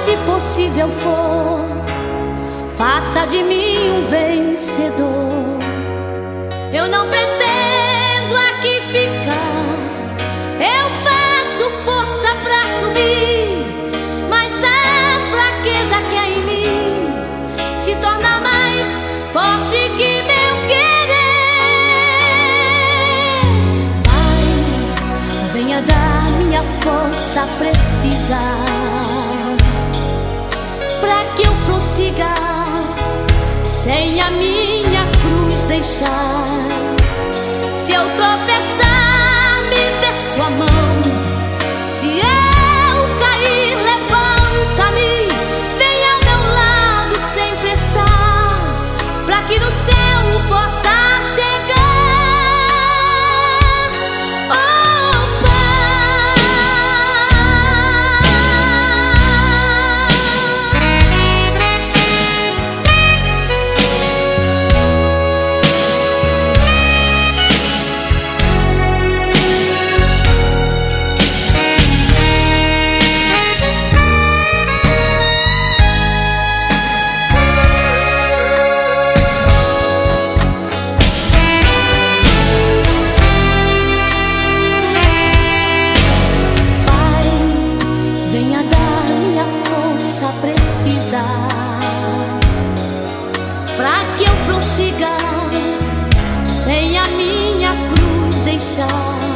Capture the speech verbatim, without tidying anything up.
se possível for, faça de mim um vencedor. Eu não pretendo aqui ficar, eu faço força pra subir, mas a fraqueza que é em mim se torna mais forte que meu querer. Pai, venha dar minha força precisa, pra que eu prossiga, sem a minha cruz deixar. Se eu tropeçar, me dê sua mão. Se eu cair, levanta-me. Venha ao meu lado sempre estar, pra que no céu possa chegar. Oh, precisa, pra que eu prossiga, sem a minha cruz deixar.